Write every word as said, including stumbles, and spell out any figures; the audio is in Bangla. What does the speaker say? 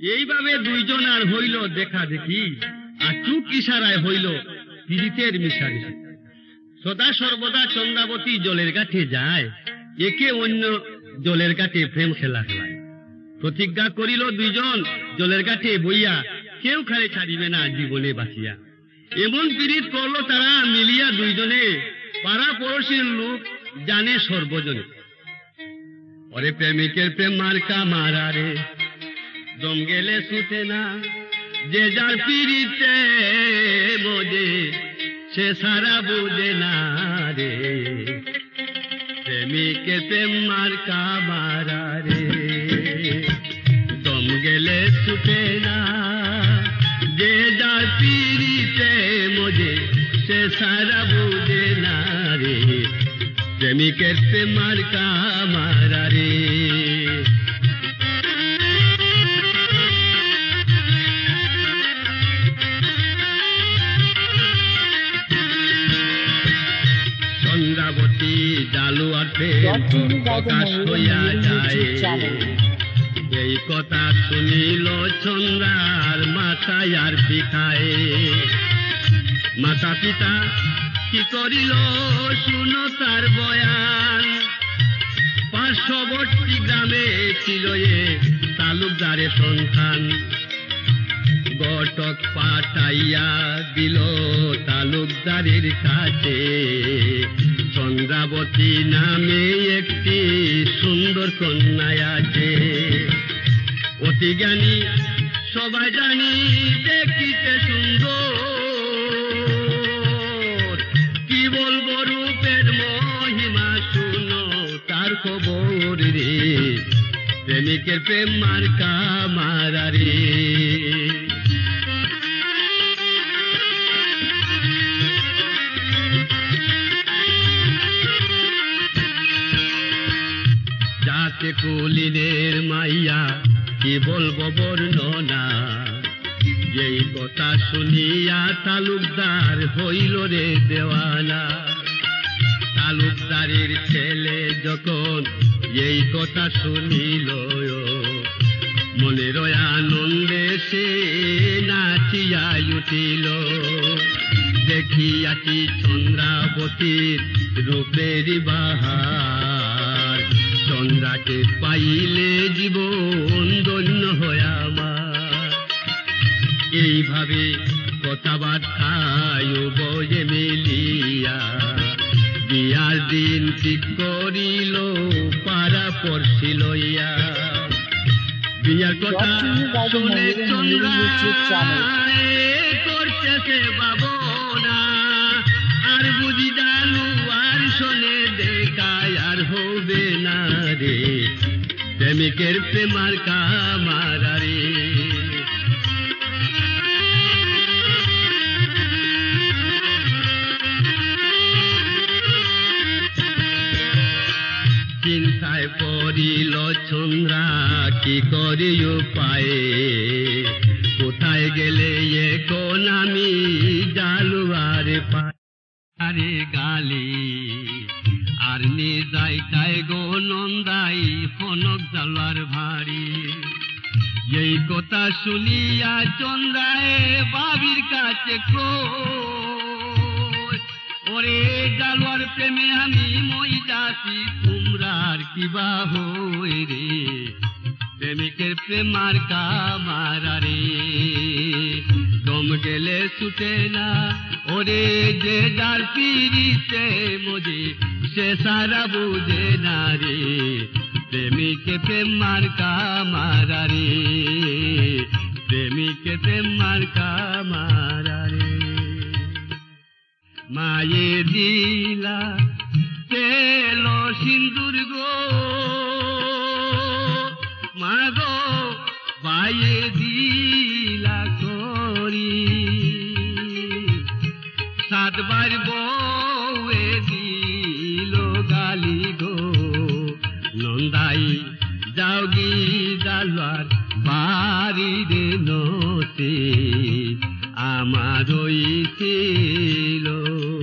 এইভাবে দুইজন আর হইল দেখা দেখি, আর চুপ ইশারায় হইল পীড়িতের মিশামিশি। সদা সর্বদা চন্দ্রাবতী জলের কাছে যায়, একে অন্য জলের কাছে প্রেম খেলা খেলায়। প্রতিজ্ঞা করিল দুইজন জলের কাছে বইয়া কেউ খারে ছাড়িবে না জীবনে বাঁচিয়া। এমন পীড়িত করলো তারা মিলিয়া দুইজনে, পাড়া পড়োশির লোক জানে সর্বজনে। ওরে প্রেমিকের প্রেম মার্কা মারা রে, দম গেলে ছুটে না, যে যার পীড়িতে মজে সে সারা বুঝে না রে। প্রেমিকের প্রেম মার্কা মারা রে, দম গেলে ছুটে না, যে যার পীড়িতে মজে সে সারা বুঝে না রে। প্রেমিকের প্রেম মার্কা মারা রে। চন্দ্রাবতী জালুয়ার প্রেম প্রকাশ হইয়া যায়, এই কথা শুনিল চন্দ্রার মাথায় আর পিঠায়। মাতা পিতা কি করিল শুনো তার বয়ান, পার্শ্ববর্তী গ্রামে ছিল এ তালুকদারের সন্তান। ঘটক পাঠাইয়া দিল তালুকদারের কাছে, চন্দ্রাবতী নামে একটি সুন্দর কন্যা আছে। অতি জ্ঞানী সবাই জানি দেখিতে সুন্দর, কি বলবো রূপের মহিমা শুনো তার খবর রে। প্রেমিকের প্রেম মার্কা মারা রে। যাতে কুলিনের মাইয়া কি বলবো বর্ণনা, যেই কথা শুনিয়া তালুকদার হইল রে দেওয়ানা। তালুকদারের ছেলে যখন এই কথা শুনিল, মনের আনন্দে সে নাচিয়া উঠিল। দেখিয়াছি চন্দ্রাবতীর রূপের বাহার, চন্দ্রাকে পাইলে জীবন ধন্য হয় আমার। এইভাবে কথাবার্তায় বয়ে মিলিয়া বিয়ার দিন ঠিক করিল পাড়া পড়শি লইয়া। বিয়ার কথা শুনে চন্দ্রা করতেছে ভাবনা, আর বুঝি জানু আর শোনে দেখায় আর হবে না রে। প্রেমিকের প্রেমার কামারা রে। চিন্তায় পড়িল চন্দ্রা কি করি উপায়ে, কোথায় গেলে এখন আমি জালুয়ার পারে গালি। আর নে যাই তাই গো নন্দাই ফনক জালুয়ার ভারী। এই কথা শুনিয়া চন্দ্রায় বাবির কাছে কই, ওরে জালুয়ার প্রেমে আমি মই যাচ্ছি, তোমরার কিবা হই রে। প্রেমিকের প্রেমার কামারা রে। দম গেলে ছুটে না, ওরে যে যার পিড়িতে মজে সে সারা বুঝে না রে। প্রেমিকে প্রেমার কামারা রে। প্রেমিকে প্রেমার কামারা রে। মায়ে দিলা তেল সিন্দুর গো, মাগো পায়ে দিলা করি। সাতবার বউয়ে দিল গালি গো, নন্দাই যাওগি জালুয়ার বাড়ি রে নতে আমার ছিল।